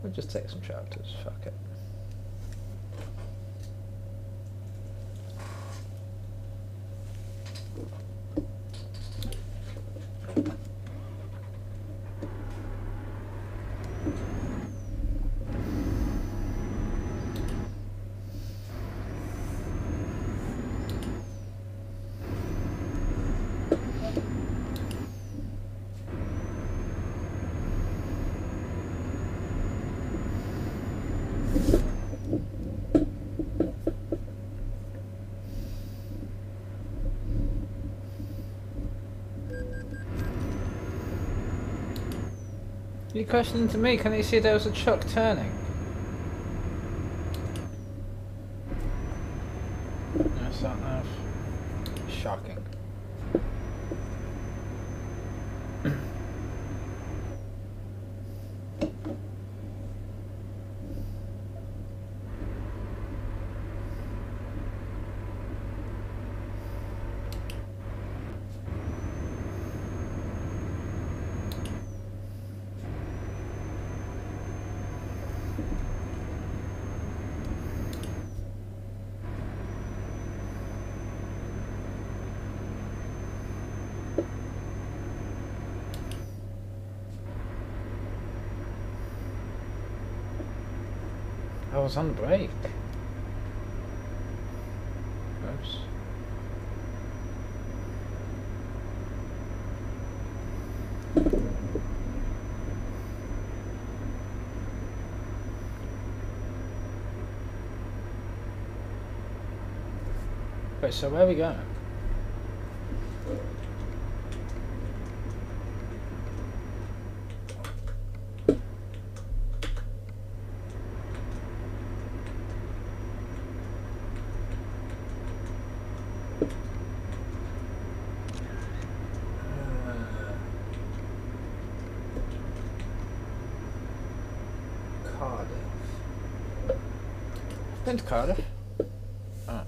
We'll just take some chapters, fuck it. You questioning to me, can you see there was a truck turning? That's not enough. Shocking. I was on break. Oops. Wait, so where are we going? Been to Cardiff. Oh.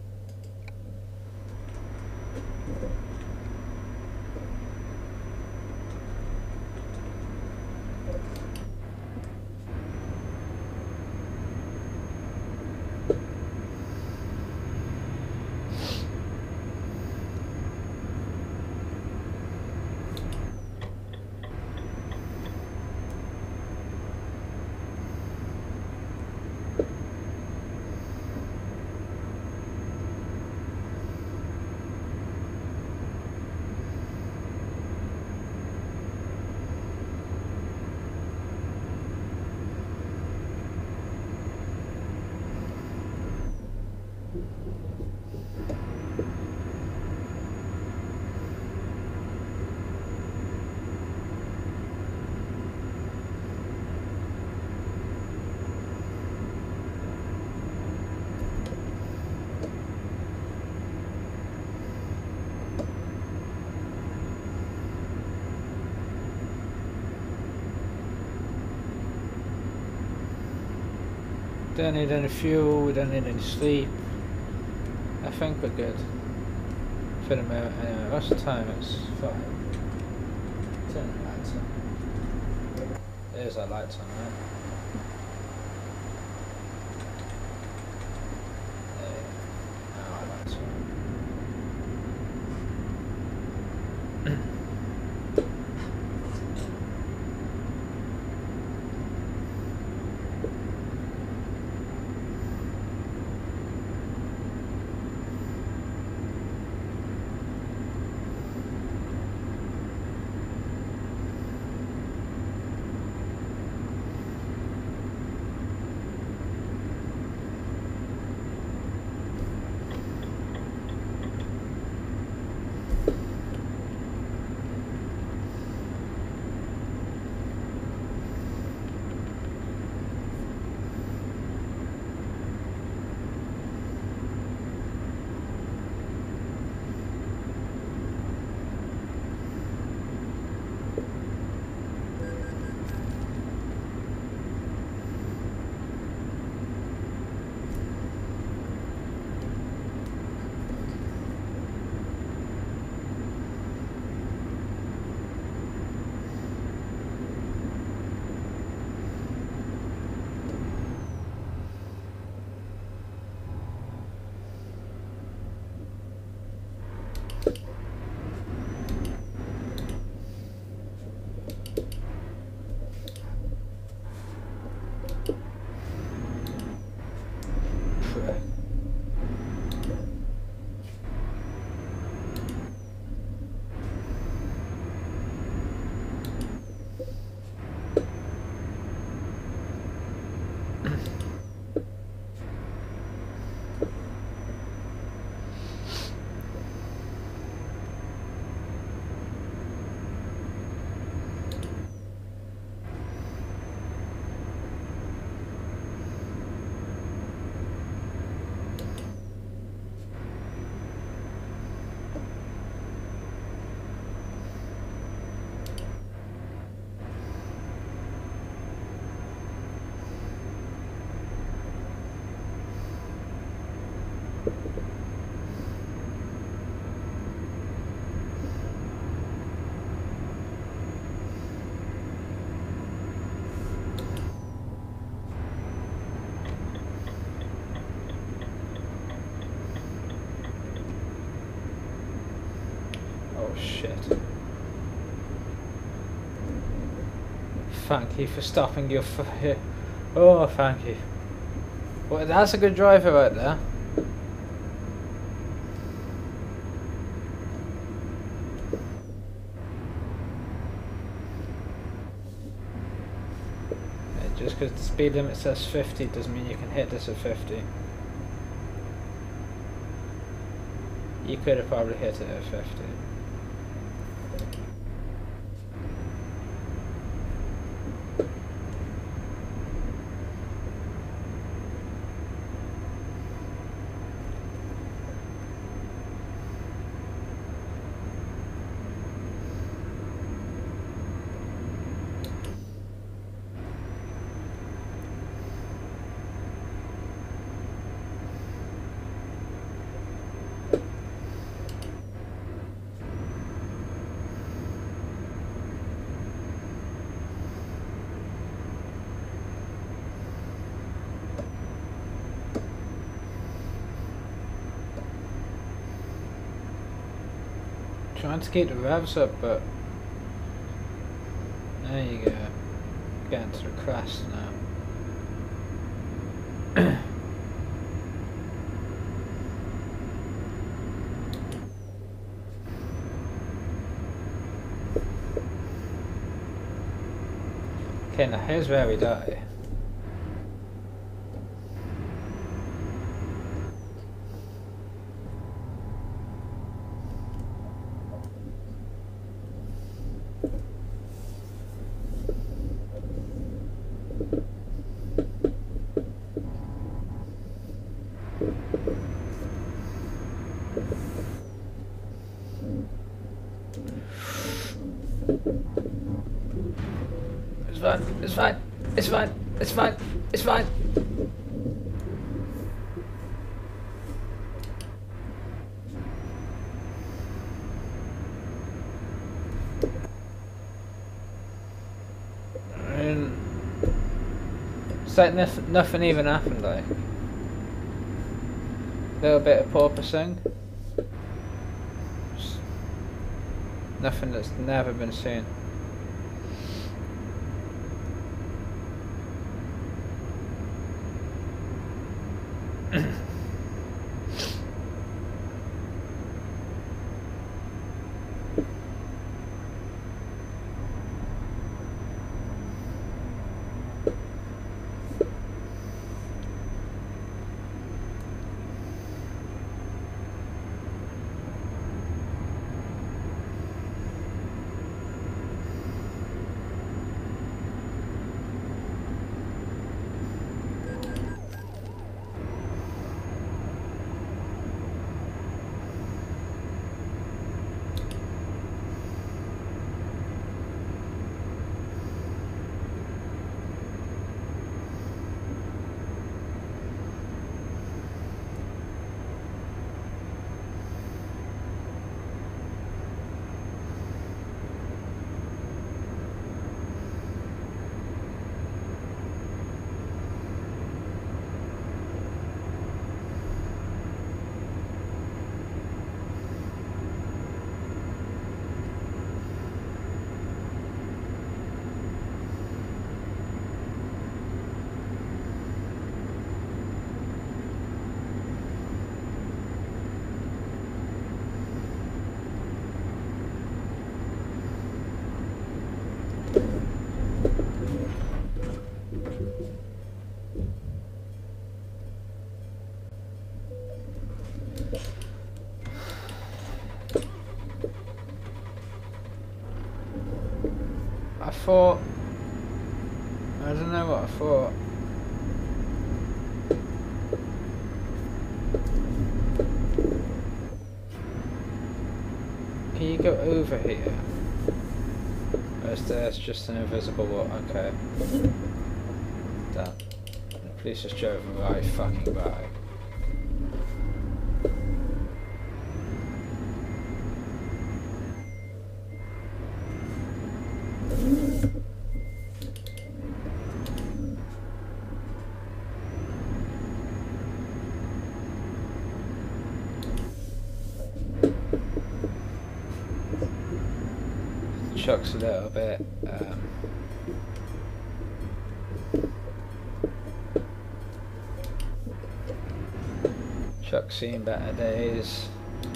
Don't need any fuel, we don't need any sleep. I think we're good. For the moment, anyway, what's the time? It's 5. Turn the lights on. There's our lights on, right? There. Now our lights on. shit. Thank you for stopping your oh, thank you. Well, that's a good driver right there. Just because the speed limit says 50 doesn't mean you can hit this at 50. You could have probably hit it at 50. Trying to keep the revs up, but there you go. Getting to the crest now. Okay, now here's where we die. It's fine, it's fine, it's fine, it's fine. It's like nothing even happened, like. Little bit of porpoising. Nothing that's never been seen. I don't know what I thought. Can you go over here? Or is there's just an invisible wall? Okay. Damn. The police just drove right fucking by. chuck's a little bit chuck's seen better days.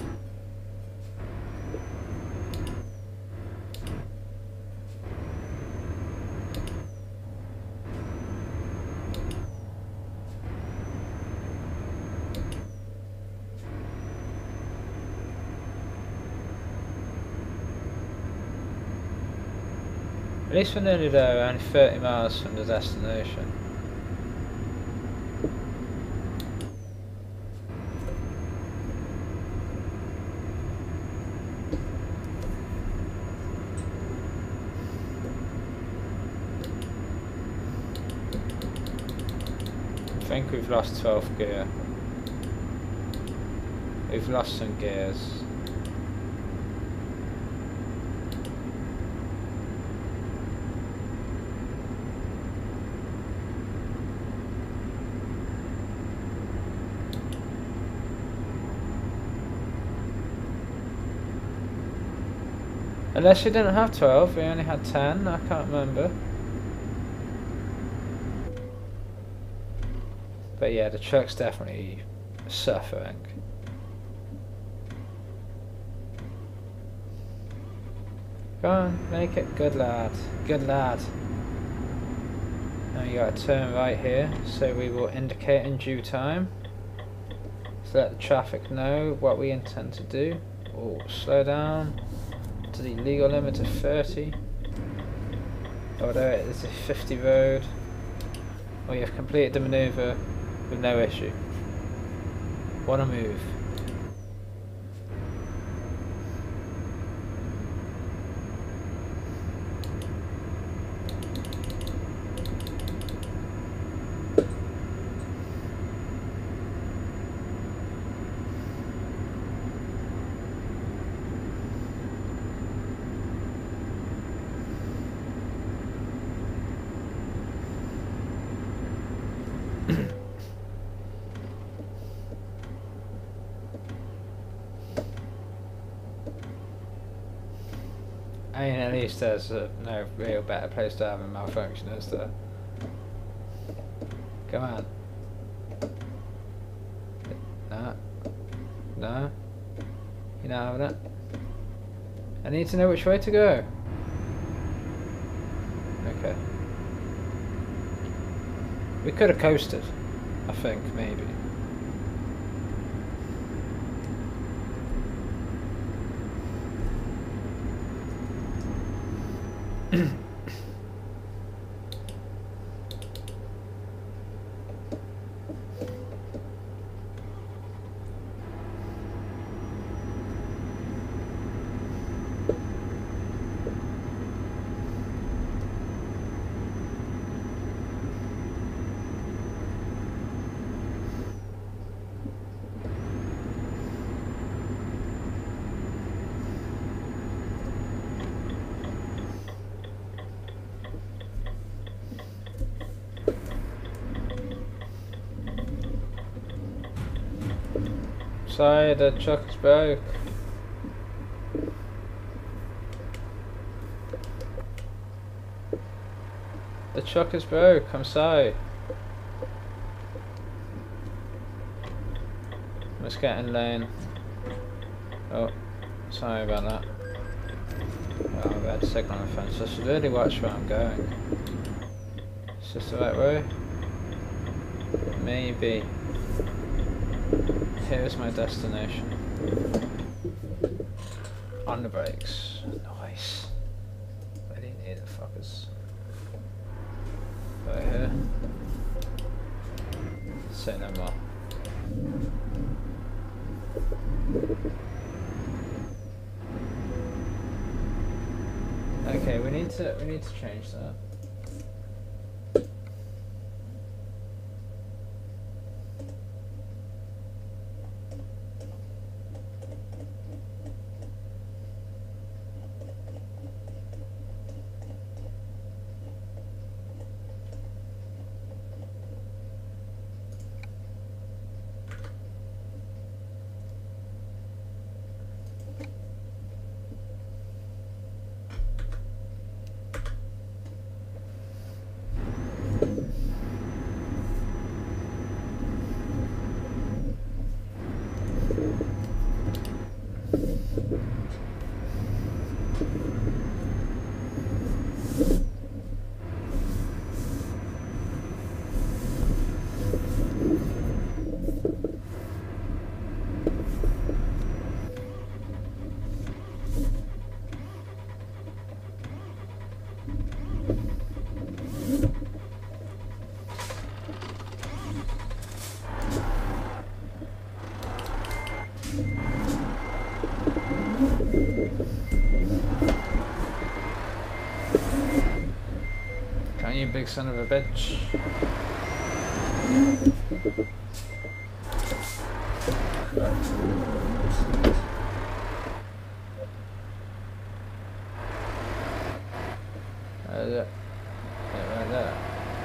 At least we're nearly there, we're only 30 miles from the destination. I think we've lost 12th gear. We've lost some gears. Unless we didn't have 12, we only had 10, I can't remember. But yeah, the truck's definitely suffering. Go on, make it, good lad, good lad. Now you gotta turn right here, so we will indicate in due time. To let the traffic know what we intend to do. Oh, slow down to the legal limit of 30. Although it is a 50 road. Well, you have completed the manoeuvre with no issue. What a move. I mean, at least there's no real better place to have a malfunction, is there? Come on. No. No. You're not having it. I need to know which way to go. Okay. We could have coasted, I think, maybe. Sorry, the truck's broke. The truck is broke, I'm sorry. Let's get in lane. Oh, sorry about that. Oh, red signal offence. I should really watch where I'm going. Is this the right way? Maybe. Here's my destination. On the brakes. Nice. I didn't need it, fuckers. Right here. Say no more. Okay, we need to change that. on, you big son of a bitch. That's it. Yeah, right there.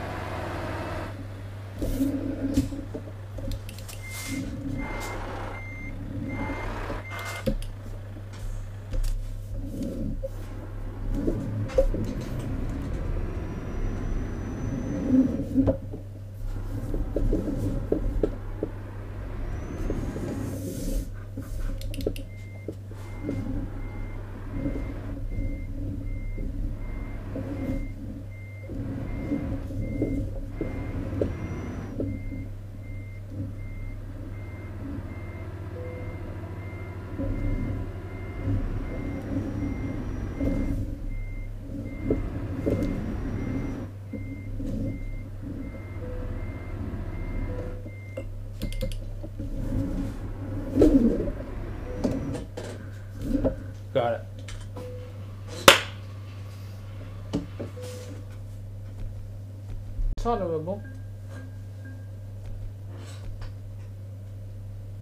Got it. Tolerable.